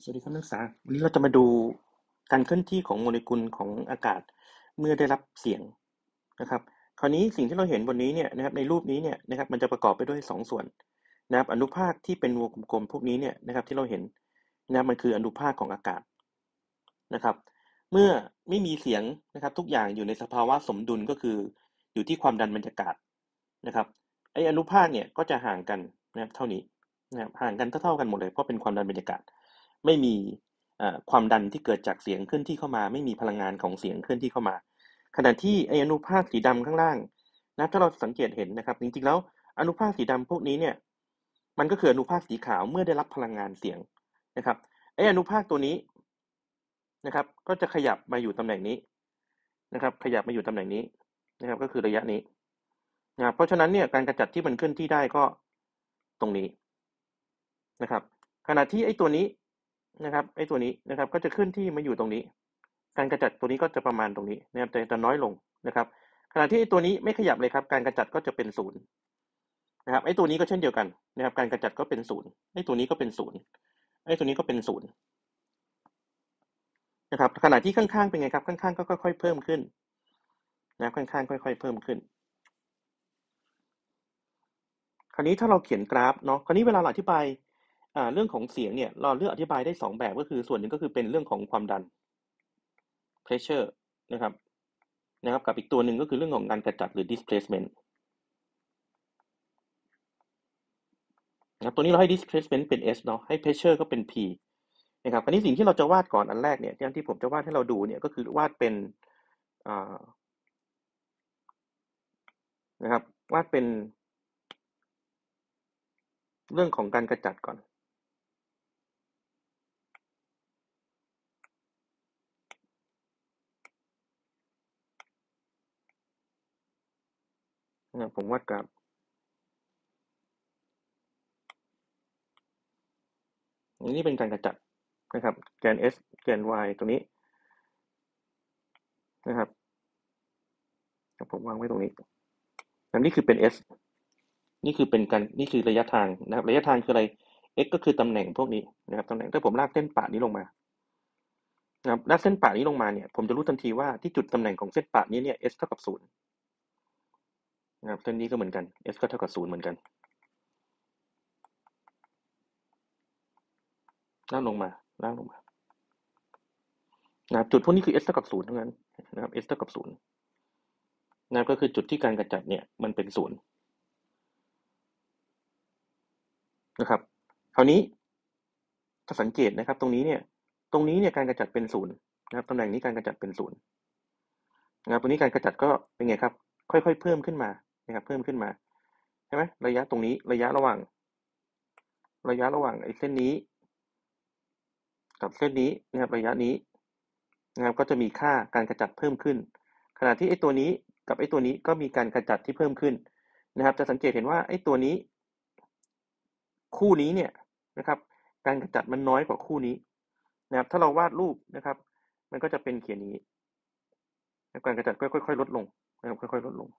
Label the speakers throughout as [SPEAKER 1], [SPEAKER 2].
[SPEAKER 1] สวัสดีครับนักศึกษาวันนี้เราจะมาดูการเคลื่อนที่ของโมเลกุลของอากาศเมื่อได้รับเสียงนะครับคราวนี้สิ่งที่เราเห็นบนนี้เนี่ยนะครับในรูปนี้เนี่ยนะครับมันจะประกอบไปด้วย2ส่วนนะครับอนุภาคที่เป็นวงกลมๆพวกนี้เนี่ยนะครับที่เราเห็นนะครับมันคืออนุภาคของอากาศนะครับเมื่อไม่มีเสียงนะครับทุกอย่างอยู่ในสภาวะสมดุลก็คืออยู่ที่ความดันบรรยากาศนะครับไออนุภาคเนี่ยก็จะห่างกันนะครับเท่านี้นะครับห่างกันเท่าๆกันหมดเลยเพราะเป็นความดันบรรยากาศไม่มีความดันที่เกิดจากเสียงเคลื่อนที่เข้ามาไม่มีพลังงานของเสียงเคลื่อนที่เข้ามาขณะที่ไออนุภาคสีดำข้างล่างนะถ้าเราสังเกตเห็นนะครับจริงๆแล้วอนุภาคสีดำพวกนี้เนี่ยมันก็คืออนุภาคสีขาวเมื่อได้รับพลังงานเสียงนะครับไออนุภาคตัวนี้นะครับก็จะขยับมาอยู่ตำแหน่งนี้นะครับขยับมาอยู่ตำแหน่งนี้นะครับก็คือระยะนี้นะเพราะฉะนั้นเนี่ยการกระจัดที่มันเคลื่อนที่ได้ก็ตรงนี้นะครับขณะที่ไอ้ตัวนี้นะครับไอ้ตัวนี้นะครับก็จะเคลื่อนที่มาอยู่ตรงนี้การกระจัดตัวนี้ก็จะประมาณตรงนี้นะครับแต่จะน้อยลงนะครับขณะที่ไอ้ตัวนี้ไม่ขยับเลยครับการกระจัดก็จะเป็นศูนย์นะครับไอ้ตัวนี้ก็เช่นเดียวกันนะครับการกระจัดก็เป็นศูนย์ไอ้ตัวนี้ก็เป็นศูนย์ไอ้ตัวนี้ก็เป็นศูนย์นะครับขณะที่ข้างๆเป็นไงครับข้างๆก็ค่อยๆเพิ่มขึ้นนะข้างๆค่อยๆเพิ่มขึ้นคราวนี้ถ้าเราเขียนกราฟเนาะคราวนี้เวลาเราอธิบายเรื่องของเสียงเนี่ยเราเลือกอธิบายได้2แบบก็คือส่วนหนึ่งก็คือเป็นเรื่องของความดัน pressure นะครับกับอีกตัวหนึ่งก็คือเรื่องของการกระจัดหรือ displacement นะครับตัวนี้เราให้ displacement เป็น s เนาะให้ pressure ก็เป็น p นะครับอันนี้สิ่งที่เราจะวาดก่อนอันแรกเนี่ยที่ผมจะวาดให้เราดูเนี่ยก็คือวาดเป็นนะครับวาดเป็นเรื่องของการกระจัดก่อนนะครับผมวาดกราฟอันนี้เป็นการกระจัดนะครับแกน s แกน y ตรงนี้นะครับผมวางไว้ตรงนี้แล้วนี่คือเป็น s นี่คือระยะทางนะครับระยะทางคืออะไร x ก็คือตำแหน่งพวกนี้นะครับตำแหน่งถ้าผมลากเส้นปะนี้ลงมานะครับลากเส้นปะนี้ลงมาเนี่ยผมจะรู้ทันทีว่าที่จุดตำแหน่งของเส้นปะนี้เนี่ย s เท่ากับศูนย์นะครับเส้นนี้ก็เหมือนกัน s ก็เท่ากับศูนย์เหมือนกันลากลงมาลากลงมานะครับจุดพวกนี้คือ s เท่ากับศูนย์ทั้งนั้นนะครับ s เท่ากับศูนย์นะครับก็คือจุดที่การกระจัดเนี่ยมันเป็นศูนย์นะครับคราวนี้ถ้าสังเกตนะครับตรงนี้เนี่ยการกระจัดเป็นศูนย์นะครับตำแหน่งนี้การกระจัดเป็นศูนย์นะครับตรงนี้การกระจัดก็เป็นไงครับค่อยๆเพิ่มขึ้นมานะครับเพิ่มขึ้นมาใช่ไหมระยะตรงนี้ระยะระหว่างไอ้เส้นนี้กับเส้นนี้นะครับระยะนี้นะครับก็จะมีค่าการกระจัดเพิ่มขึ้นขณะที่ไอ้ตัวนี้กับไอ้ตัวนี้ก็มีการกระจัดที่เพิ่มขึ้นนะครับจะสังเกตเห็นว่าไอ้ตัวนี้คู่นี้เนี่ยนะครับการกระจัดมันน้อยกว่าคู่นี้นะครับถ้าเราวาดรูปนะครับมันก็จะเป็นเขียนอย่างนี้การกระจัดก็ค่อยๆลดลงนะครับค่อยๆลดลง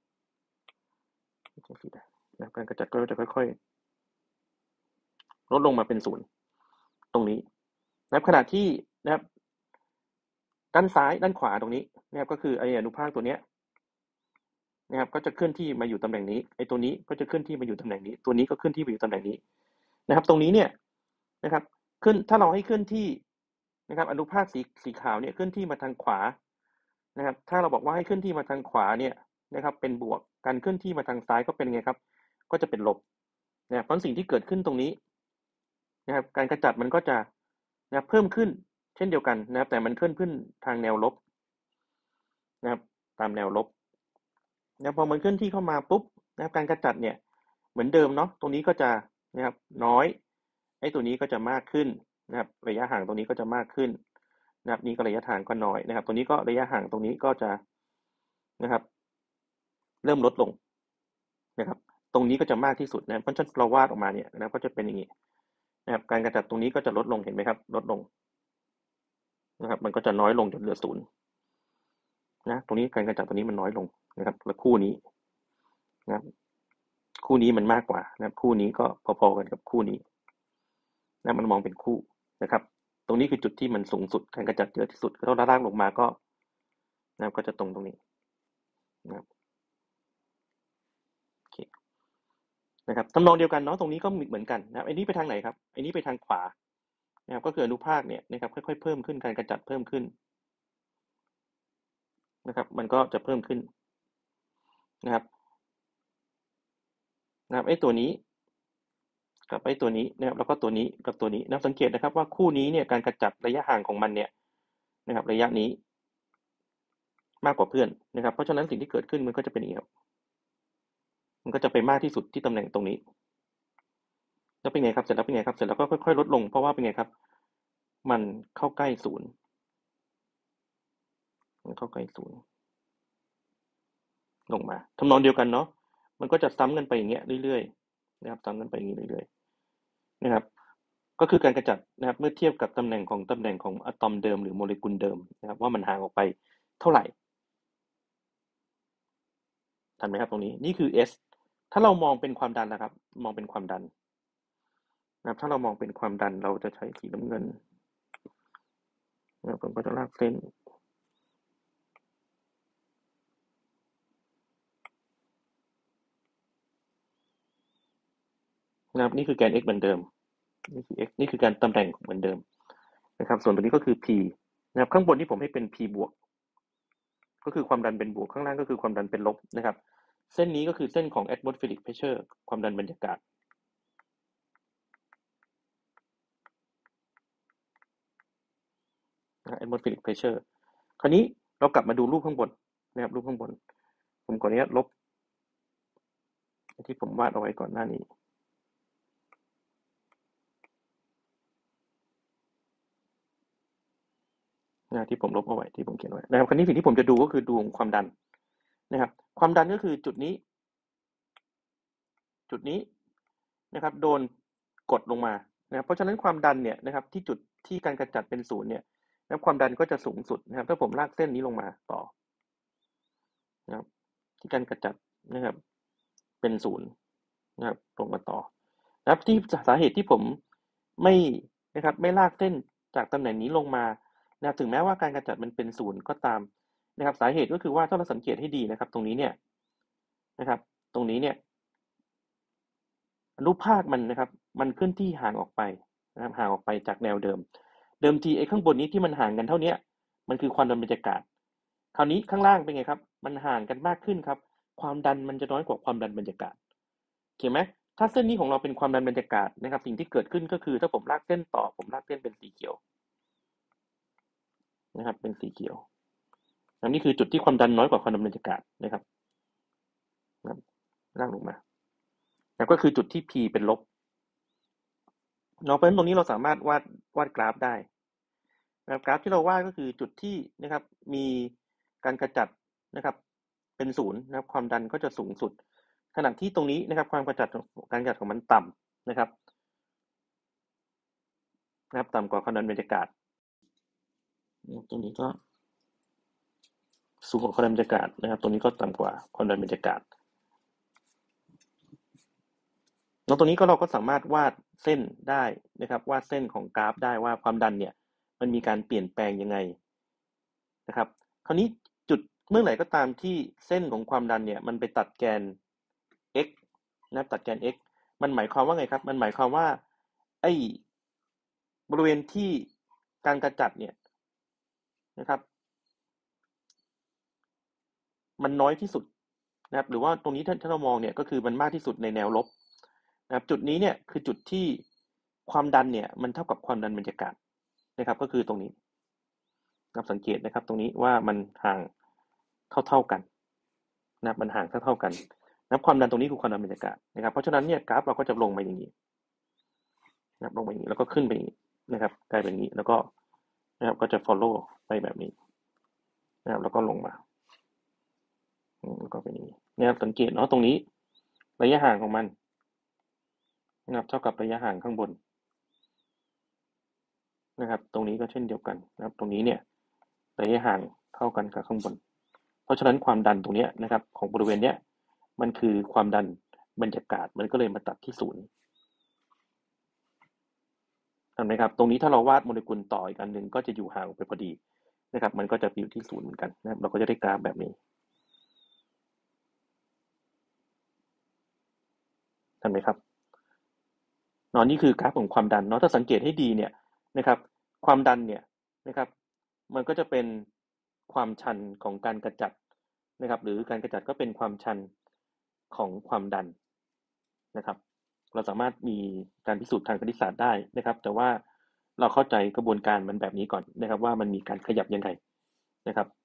[SPEAKER 1] นะครับการกระจัดก็จะค่อยๆลดลงมาเป็นศูนย์ตรงนี้นะครับขณะที่นะครับด้านซ้ายด้านขวาตรงนี้นะครับก็คือไอ้อนุภาคตัวเนี้ยนะครับก็จะเคลื่อนที่มาอยู่ตำแหน่งนี้ไอ้ตัวนี้ก็จะเคลื่อนที่มาอยู่ตำแหน่งนี้ตัวนี้ก็เคลื่อนที่มาอยู่ตำแหน่งนี้นะครับตรงนี้เนี่ยนะครับขึ้นถ้าเราให้เคลื่อนที่นะครับอนุภาคสีขาวเนี่ยเคลื่อนที่มาทางขวานะครับถ้าเราบอกว่าให้เคลื่อนที่มาทางขวาเนี่ยนะครับเป็นบวกการเคลื่อนที่มาทางซ้ายก็เป็นไงครับก็จะเป็นลบนะครับเพราะสิ่งที่เกิดขึ้นตรงนี้นะครับการกระจัดมันก็จะนะครับเพิ่มขึ้นเช่นเดียวกันนะครับแต่มันเคลื่อนขึ้นทางแนวลบนะครับตามแนวลบนะพอมันเคลื่อนที่เข้ามาปุ๊บนะครับการกระจัดเนี่ยเหมือนเดิมเนาะตรงนี้ก็จะนะครับน้อยไอ้ตัวนี้ก็จะมากขึ้นนะครับระยะห่างตรงนี้ก็จะมากขึ้นนะครับนี้ก็ระยะทางก็น้อยนะครับตัวนี้ก็ระยะห่างตรงนี้ก็จะนะครับเริ่มลดลงนะครับตรงนี้ก็จะมากที่สุดนะเพราะฉะนั้นเราวาดออกมาเนี่ยนะครับก็จะเป็นอย่างนี้นะครับการกระจัดตรงนี้ก็จะลดลงเห็นไหมครับลดลงนะครับมันก็จะน้อยลงจนเหลือศูนย์นะตรงนี้การกระจัดตัวนี้มันน้อยลงนะครับแล้วคู่นี้นะครับคู่นี้มันมากกว่านะครับคู่นี้ก็พอๆกันกับคู่นี้นะมันมองเป็นคู่นะครับตรงนี้คือจุดที่มันสูงสุดการกระจัดเยอะที่สุดถ้าเราลากลงมาก็นะครับก็จะตรงนี้นะครับโอเคนะครับทำนองเดียวกันเนาะตรงนี้ก็เหมือนกันนะครับไอ้นี้ไปทางไหนครับไอ้นี้ไปทางขวานะครับก็คืออนุภาคเนี่ยนะครับค่อยๆเพิ่มขึ้นการกระจัดเพิ่มขึ้นนะครับมันก็จะเพิ่มขึ้นนะครับไอ้ตัวนี้กับไอ้ตัวนี้นะครับแล้วก็ตัวนี้กับตัวนี้นะสังเกตนะครับว่าคู่นี้เนี่ยการกระจัดระยะห่างของมันเนี่ยนะครับระยะนี้มากกว่าเพื่อนนะครับเพราะฉะนั้นสิ่งที่เกิดขึ้นมันก็จะเป็นอย่างนี้ครับมันก็จะไปมากที่สุดที่ตำแหน่งตรงนี้แล้วเป็นไงครับเสร็จแล้วเป็นไงครับเสร็จแล้วก็ค่อยๆลดลงเพราะว่าเป็นไงครับมันเข้าใกล้ศูนย์มันเข้าใกล้ศูนย์ลงมาทำนองเดียวกันเนาะมันก็จะซ้ำกันไปอย่างเงี้ยเรื่อยๆนะครับซ้ำกันไปอย่างนี้เรื่อยๆนะครับก็คือการกระจัดนะครับเมื่อเทียบกับตำแหน่งของอะตอมเดิมหรือโมเลกุลเดิมนะครับว่ามันห่างออกไปเท่าไหร่ทันไหมครับตรงนี้นี่คือ S ถ้าเรามองเป็นความดันนะครับมองเป็นความดันนะครับถ้าเรามองเป็นความดันเราจะใช้สีน้ำเงินนะครับผมก็จะลากเส้นนะครับนี่คือแกน x เหมือนเดิมนี่คือ x นี่คือการตำแหน่งเหมือนเดิมนะครับส่วนตัวนี้ก็คือ p นะครับข้างบนที่ผมให้เป็น p บวกก็คือความดันเป็นบวกข้างล่างก็คือความดันเป็นลบนะครับเส้นนี้ก็คือเส้นของ atmospheric pressure ความดันบรรยากาศ atmospheric pressure คราวนี้เรากลับมาดูรูปข้างบนนะครับรูปข้างบนผมขออนุญาตลบที่ผมวาดเอาไว้ก่อนหน้านี้นะที่ผมลบเอาไว้ที่ผมเขียนไว้นะครับคราวนี้สิ่งที่ผมจะดูก็คือดูความดันนะครับความดันก็คือจุดนี้นะครับโดนกดลงมานะครับเพราะฉะนั้นความดันเนี่ยนะครับที่จุดที่การกระจัดเป็นศูนย์เนี่ยนะครับความดันก็จะสูงสุดนะครับถ้าผมลากเส้นนี้ลงมาต่อนะครับที่การกระจัดนะครับเป็นศูนย์นะครับลงมาต่อนะครับที่สาเหตุที่ผมไม่นะครับไม่ลากเส้นจากตำแหน่งนี้ลงมานะครับถึงแม้ว่าการกระจัดมันเป็นศูนย์ก็ตามนะครับสาเหตุก็คือว่าถ้าเราสังเกตให้ดีนะครับตรงนี้เนี่ยนะครับตรงนี้เนี่ยอนุภาคมันนะครับมันเคลื่อนที่ห่างออกไปนะครับห่างออกไปจากแนวเดิมทีไอ้ข้างบนนี้ที่มันห่างกันเท่านี้มันคือความดันบรรยากาศคราวนี้ข้างล่างเป็นไงครับมันห่างกันมากขึ้นครับความดันมันจะน้อยกว่าความดันบรรยากาศเห็นไหมถ้าเส้นนี้ของเราเป็นความดันบรรยากาศนะครับสิ่งที่เกิดขึ้นก็คือถ้าผมลากเส้นต่อผมลากเส้นเป็นสีเขียวนะครับเป็นสีเขียวอันนี้คือจุดที่ความดันน้อยกว่าความดันบรรยากาศนะครับลากลงมาแล้วก็คือจุดที่ P เป็นลบเนาะเพราะฉะนั้นตรงนี้เราสามารถวาดกราฟได้นะครับกราฟที่เราวาดก็คือจุดที่นะครับมีการกระจัดนะครับเป็นศูนย์นะครับความดันก็จะสูงสุดขณะที่ตรงนี้นะครับการกระจัดของมันต่ำนะครับต่ำกว่าความดันบรรยากาศตรงนี้ก็สูงกว่าความดันบรรยากาศนะครับตรงนี้ก็ต่ำกว่าความดันบรรยากาศแล้วตรงนี้ก็เราก็สามารถวาดเส้นได้นะครับวาดเส้นของกราฟได้ว่าความดันเนี่ยมันมีการเปลี่ยนแปลงยังไงนะครับคราวนี้จุดเมื่อไหร่ก็ตามที่เส้นของความดันเนี่ยมันไปตัดแกน x นะตัดแกน x มันหมายความว่าไงครับมันหมายความว่าไอ้บริเวณที่การกระจัดเนี่ยนะครับมันน้อยที่สุดนะครับหรือว่าตรงนี้ถ้าเรามองเนี่ยก็คือมันมากที่สุดในแนวลบนะครับจุดนี้เนี่ยคือจุดที่ความดันเนี่ยมันเท่ากับความดันบรรยากาศนะครับก็คือตรงนี้นะครับสังเกตนะครับตรงนี้ว่ามันห่างเท่ากันนะครับมันห่างเท่ากันนะครับความดันตรงนี้คือความดันบรรยากาศนะครับเพราะฉะนั้นเนี่ยกราฟเราก็จะลงมาอย่างนี้นะครับลงมาอย่างนี้แล้วก็ขึ้นไปอย่างนี้นะครับกลายเป็นอย่างนี้แล้วก็นะครับก็จะ follow ไปแบบนี้นะครับแล้วก็ลงมาแล้วก็เป็นอย่างนี้นะครับสังเกตเนาะตรงนี้ระยะห่างของมันนะครับเท่ากับระยะห่างข้างบนนะครับตรงนี้ก็เช่นเดียวกันนะครับตรงนี้เนี่ยระยะห่างเท่ากันกับข้างบนเพราะฉะนั้นความดันตรงนี้นะครับของบริเวณเนี้ยมันคือความดันบรรยากาศมันก็เลยมาตัดที่ศูนย์เห็นไหมครับตรงนี้ถ้าเราวาดโมเลกุลต่ออีกอันหนึ่งก็จะอยู่ห่างไปพอดีนะครับมันก็จะอยู่ที่ศูนย์เหมือนกันนะครับเราก็จะได้กราฟแบบนี้เห็นไหมครับนี่คือกราฟของความดันถ้าสังเกตให้ดีเนี่ยนะครับความดันเนี่ยนะครับมันก็จะเป็นความชันของการกระจัดนะครับหรือการกระจัดก็เป็นความชันของความดันนะครับเราสามารถมีการพิสูจน์ทางคณิตศาสตร์ได้นะครับแต่ว่าเราเข้าใจกระบวนการมันแบบนี้ก่อนนะครับว่ามันมีการขยับยังไงนะครับ